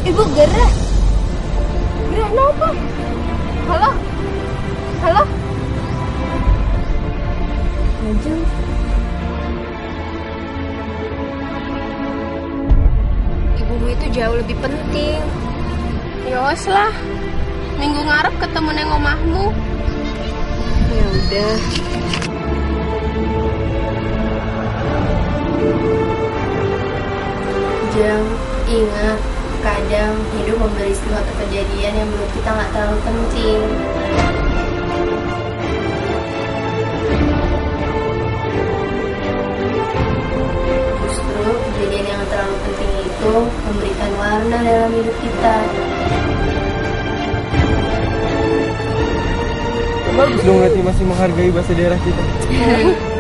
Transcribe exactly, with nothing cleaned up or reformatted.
Ibu gerah. Gerah napa? Halo? Halo? Lanjut. Ibumu itu jauh lebih penting. Yos lah. Minggu ngarep ketemu neng omahmu. Ya udah. Jang, ingat, kadang hidup memberi suatu kejadian yang menurut kita nggak terlalu penting. Justru kejadian yang terlalu penting itu memberikan warna dalam hidup kita. Bagus dong Rati masih menghargai bahasa daerah kita.